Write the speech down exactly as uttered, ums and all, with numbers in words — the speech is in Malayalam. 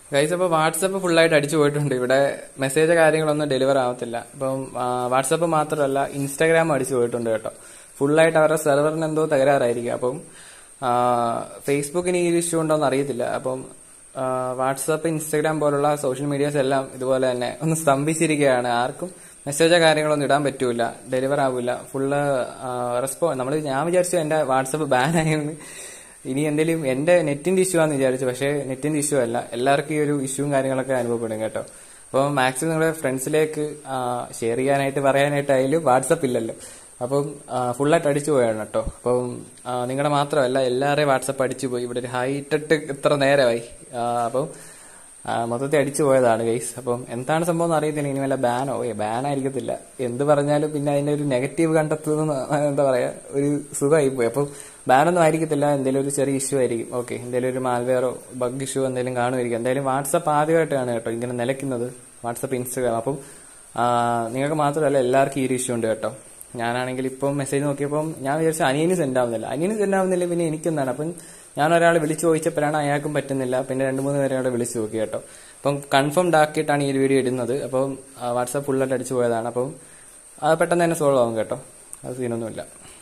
ഗൈസ്, അപ്പോൾ വാട്സപ്പ് ഫുള്ളായിട്ട് അടിച്ചു പോയിട്ടുണ്ട്. ഇവിടെ മെസ്സേജ് കാര്യങ്ങളൊന്നും ഡെലിവർ ആവത്തില്ല. ഇപ്പം വാട്സപ്പ് മാത്രമല്ല, ഇൻസ്റ്റാഗ്രാം അടിച്ചു പോയിട്ടുണ്ട് കേട്ടോ. ഫുള്ളായിട്ട് അവരുടെ സെർവറിന് എന്തോ തകരാറായിരിക്കും. അപ്പം ഫേസ്ബുക്കിന് ഈ ഇഷ്യൂ ഉണ്ടോ എന്ന് അറിയത്തില്ല. അപ്പം വാട്സപ്പ്, ഇൻസ്റ്റാഗ്രാം പോലുള്ള സോഷ്യൽ മീഡിയാസ് എല്ലാം ഇതുപോലെ തന്നെ ഒന്ന് സ്തംഭിച്ചിരിക്കുകയാണ്. ആർക്കും മെസ്സേജോ കാര്യങ്ങളൊന്നും ഇടാൻ പറ്റൂല, ഡെലിവർ ആവില്ല. ഫുള്ള് റെസ്പോ നമ്മൾ ഞാൻ വിചാരിച്ചു എന്റെ വാട്സപ്പ് ബാൻ ആയെന്ന്. ഇനി എന്തെങ്കിലും എന്റെ നെറ്റിന്റെ ഇഷ്യൂ ആണെന്ന് വിചാരിച്ചു. പക്ഷേ നെറ്റിന്റെ ഇഷ്യൂ അല്ല, എല്ലാവർക്കും ഈ ഒരു ഇഷ്യൂവും കാര്യങ്ങളൊക്കെ അനുഭവപ്പെടും കേട്ടോ. അപ്പോൾ മാക്സിമം നിങ്ങളുടെ ഫ്രണ്ട്സിലേക്ക് ഷെയർ ചെയ്യാനായിട്ട് പറയാനായിട്ടായാലും വാട്സപ്പ് ഇല്ലല്ലോ. അപ്പം ഫുള്ളായിട്ട് അടിച്ചു പോയാണ് കേട്ടോ. അപ്പം നിങ്ങളുടെ മാത്രമല്ല, എല്ലാവരെയും വാട്സപ്പ് അടിച്ചു പോയി. ഇവിടെ ഒരു ഹൈറ്റിട്ട് ഇത്ര നേരമായി. അപ്പം മൊത്തത്തിൽ അടിച്ചു പോയതാണ് ഗൈസ്. അപ്പം എന്താണ് സംഭവം എന്ന് അറിയത്തില്ല. ഇനി വല്ല ബാനോ ഏ ബാൻ ആയിരിക്കത്തില്ല. എന്ത് പറഞ്ഞാലും പിന്നെ അതിന്റെ ഒരു നെഗറ്റീവ് കണ്ടെത്തുന്ന എന്താ പറയാ, ഒരു സുഖമായി പോയി. അപ്പം ബാനൊന്നും ആയിരിക്കത്തില്ല, എന്തെങ്കിലും ഒരു ചെറിയ ഇഷ്യൂ ആയിരിക്കും. ഓക്കെ, എന്തെങ്കിലും ഒരു മാൽവെയറോ ബഗ് ഇഷ്യൂ എന്തെങ്കിലും കാണുമായിരിക്കും. എന്തായാലും വാട്സപ്പ് ആദ്യമായിട്ടാണ് കേട്ടോ ഇങ്ങനെ നിലയ്ക്കുന്നത്, വാട്സപ്പ്, ഇൻസ്റ്റാഗ്രാം. അപ്പം നിങ്ങൾക്ക് മാത്രമല്ല, എല്ലാവർക്കും ഈ ഒരു ഇഷ്യൂ ഉണ്ട് കേട്ടോ. ഞാനാണെങ്കിൽ ഇപ്പം മെസ്സേജ് നോക്കിയപ്പം ഞാൻ വിചാരിച്ച അനിയന് സെൻഡ് ആവുന്നില്ല. അനിയന് സെൻഡ് ആവുന്നില്ല, പിന്നെ എനിക്കെന്താണ്? അപ്പം ഞാൻ ഒരാളെ വിളിച്ചു ചോദിച്ചപ്പോഴാണ് അയാൾക്കും പറ്റുന്നില്ല. പിന്നെ രണ്ട് മൂന്ന് പേരെ അവിടെ വിളിച്ചു നോക്കി കേട്ടോ. അപ്പം കൺഫേംഡ് ആക്കിയിട്ടാണ് ഈ ഒരു വീഡിയോ ഇടുന്നത്. അപ്പം വാട്സാപ്പ് ഫുള്ളായിട്ട് അടിച്ചു പോയതാണ്. അപ്പം അത് പെട്ടെന്ന് തന്നെ സോൾവ് ആവും കേട്ടോ. അത് സീനൊന്നുമില്ല.